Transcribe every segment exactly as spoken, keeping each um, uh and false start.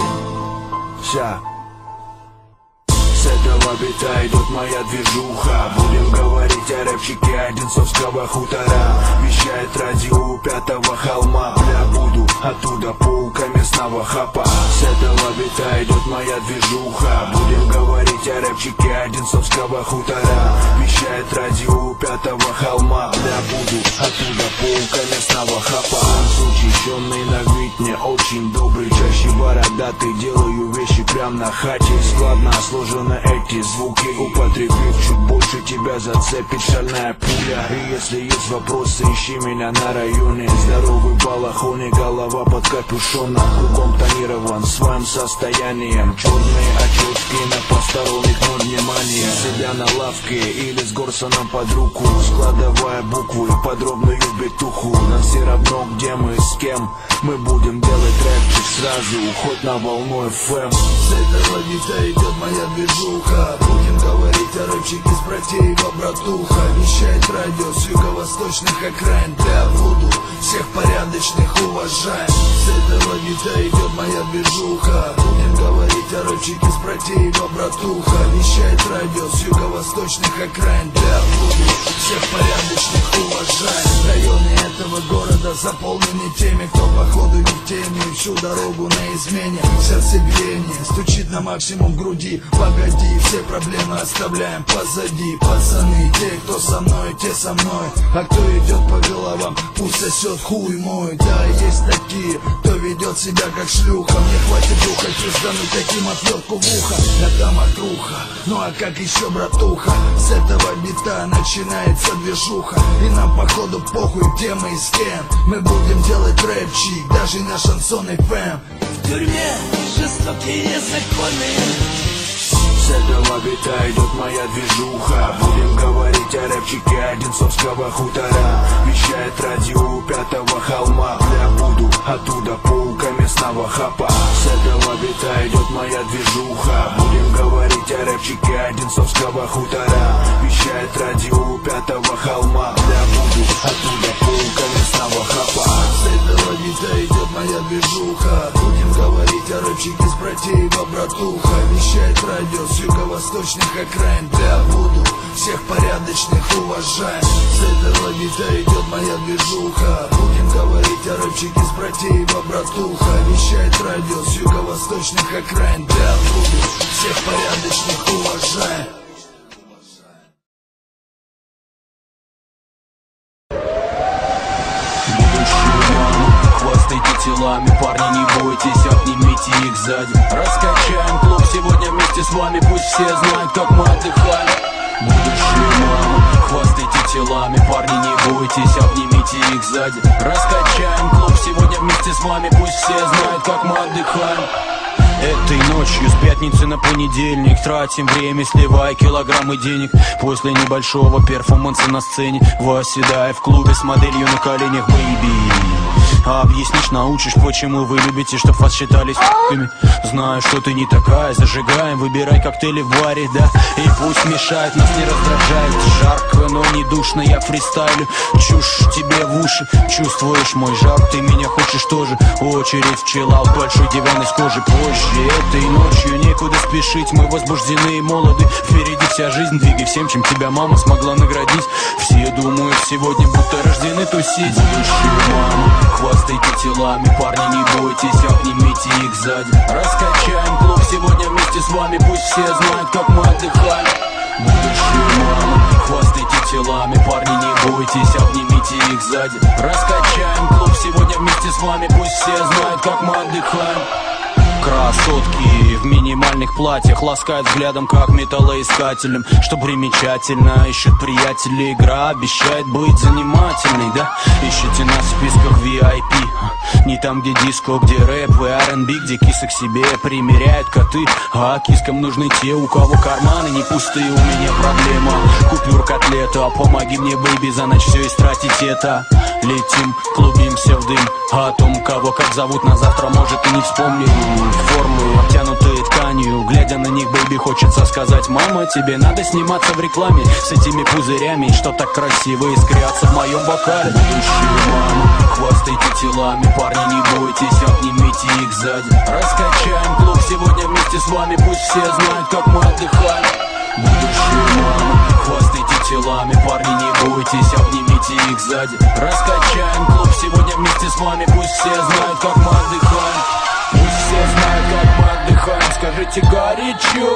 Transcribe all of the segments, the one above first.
Ща. С этого бита идет моя движуха. Будем говорить о рэпчике Одинцовского хутора. Вещает радио Пятого холма. Бля, буду оттуда паука местного хапа. С этого бита идет моя движуха. Будем говорить о рэпчике Одинцовского хутора. Вещает радио Пятого холма. Бля, буду оттуда паука местного хапа. Учащенный на вид мне очень добрый. Чаще бородатый, делаю вещи прям на хате. Складно сложены эти звуки, употребив чуть больше, тебя зацепит шальная пуля. И если есть вопросы, ищи меня на районе. Здоровый балахон и голова под капюшоном. Кругом тонирован своим состоянием. Черные очечки на посторонних, но внимание. Себя на лавке или с Горсоном под руку, складывая буквы, подробную битуху. Нам все равно, где мы, с кем. Мы будем делать рэпчик сразу, хоть на волну эф эм. С этого бита идет моя движуха. Будем говорить о рэпчике с братьева, братуха. Вещает радио с юго-восточных окраин. Для буду всех порядочных уважаем. С этого бита идет моя движуха. Будем говорить о рэпчике с братьева, братуха. Вещает радио с юго-восточных окраин. Для буду всех порядочных уважаем. Районы этого города заполнены теми, кто походу не в теме. Всю дорогу на измене, сердцебиение стучит на максимум в груди. Погоди, все проблемы оставляем позади. Пацаны, те, кто со мной, те со мной. А кто идет по головам, пусть сосет хуй мой. Да, есть такие, кто ведет себя как шлюха. Мне хватит духа, чувстануть таким отвертку в ухо. Это макруха, ну а как еще, братуха? С этого бита начинается движуха. И нам походу похуй, где мы и с кем. Мы будем делать рэпчик, даже на шансон эф эм. В тюрьме жестокие законы. С этого бита идет моя движуха. Будем говорить о рэпчике Одинцовского хутора. Вещает радио Пятого холма. Бля, буду оттуда паука местного хапа. С этого бита идет моя движуха. Будем говорить о рэпчике Одинцовского хутора. Вещает радио Пятого холма. Бля, буду оттуда паука местного хапа. С этого бита идет моя движуха. Будем говорить о рэпчике с братьева, братуха. Вещает радио с юго-восточных окраин. Для буду всех порядочных уважаем. С этого бита идет моя движуха. Будем говорить о рэпчике с братьева, братуха. Вещает радио с юго-восточных окраин. Для буду всех порядочных уважаем. Хвастайте телами, парни, не бойтесь, обнимите их сзади. Раскачаем клуб сегодня вместе с вами, пусть все знают, как мы отдыхали. Будущие мамы, хвастайте телами, парни, не бойтесь, обнимите их сзади. Раскачаем клуб сегодня вместе с вами, пусть все знают, как мы отдыхаем. Этой ночью с пятницы на понедельник тратим время, сливая килограммы денег. После небольшого перформанса на сцене, восседая в клубе с моделью на коленях, бэйби. А объяснишь, научишь, почему вы любите, чтоб вас считали с***ками. Знаю, что ты не такая, зажигаем, выбирай коктейли в баре, да. И пусть мешает, нас не раздражает. Жарко, но не душно, я фристайлю. Чушь тебе в уши, чувствуешь мой жар, ты меня хочешь тоже. Очередь в чиллаут, большой диван из кожи. Позже этой ночью некуда спешить, мы возбуждены и молоды. Впереди вся жизнь, двигай всем, чем тебя мама смогла наградить. Все думают сегодня, будто рождены тусить. Будущие мамы, хвастайте телами, парни, не бойтесь, обнимите их сзади. Раскачаем клуб сегодня вместе с вами, пусть все знают, как мы отдыхаем. Будущие мамы, хвастайте телами, парни, не бойтесь, обнимите их сзади. Раскачаем клуб сегодня вместе с вами, пусть все знают, как мы отдыхаем. Красотки в минимальных платьях ласкают взглядом, как металлоискателем. Что примечательно, ищут приятели. Игра обещает быть занимательной, да? Ищите нас в списках ви ай пи. Не там, где диско, где рэп и ар энд би, где кисы к себе примеряют коты. А кискам нужны те, у кого карманы не пустые. У меня проблема, купюр котлета. Помоги мне, бэйби, за ночь все истратить это. Летим, клубимся в дым. О том, кого как зовут, на завтра может и не вспомню. Формы, обтянутые тканью, глядя на них, бэйби, хочется сказать: мама, тебе надо сниматься в рекламе с этими пузырями, что так красиво искрятся в моем бокале. Будущие мамы, хвастайте телами, парни, не бойтесь, обнимите их сзади. Раскачаем клуб сегодня вместе с вами, пусть все знают, как мы отдыхаем. Будущие мамы, хвастайте телами, парни, не бойтесь, обнимите их сзади. Раскачаем клуб сегодня вместе с вами, пусть все знают, как мы отдыхаем. Пусть все знают, как мы отдыхаем, скажите горячо.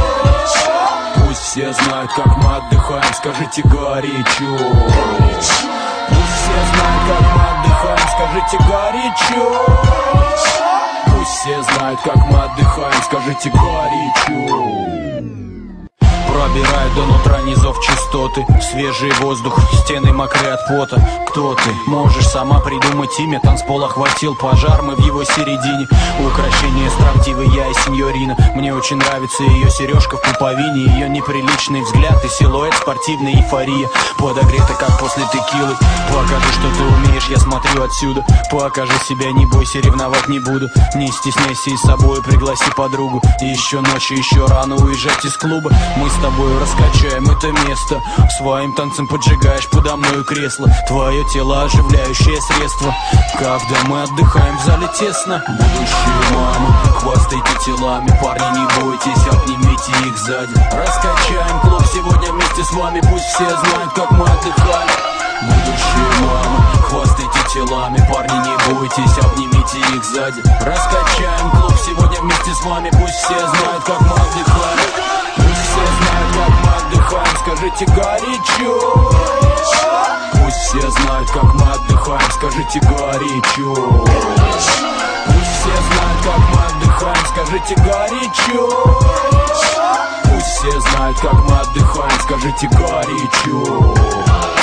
Пусть все знают, как мы отдыхаем, скажите горячо. Пусть все знают, как мы отдыхаем, скажите горячо. Пусть все знают, как мы отдыхаем, скажите горячо. Пробирает до нутра низов частоты, свежий воздух, стены мокрые от пота. Кто ты? Можешь сама придумать имя. Танцпол охватил пожар, мы в его середине. Украшение строптивый я и сеньорина. Мне очень нравится ее сережка в пуповине, ее неприличный взгляд и силуэт, спортивная эйфория, подогрета, как после текилы. Покажи, что ты умеешь, я смотрю отсюда. Покажи себя, не бойся, ревновать не буду. Не стесняйся и с собой пригласи подругу. И еще ночью, еще рано уезжать из клуба. Мы с тобой раскачаем это место, своим танцем поджигаешь подо мною кресло. Твое тело оживляющее средство, когда мы отдыхаем в зале тесно. Будущие мамы, хвастайте телами, парни, не бойтесь, обнимите их сзади. Раскачаем клуб сегодня вместе с вами, пусть все знают, как мы отдыхаем. Будущие мамы, хвастайте телами, парни, не бойтесь, обнимите их сзади. Раскачаем клуб сегодня вместе с вами, пусть все знают, как мы отдыхаем. Пусть все знают, как мы отдыхаем, скажите горячо. Пусть все знают, как мы отдыхаем, скажите горячо. Пусть все знают, как мы отдыхаем, скажите горячо. Пусть все знают, как мы отдыхаем, скажите горячо.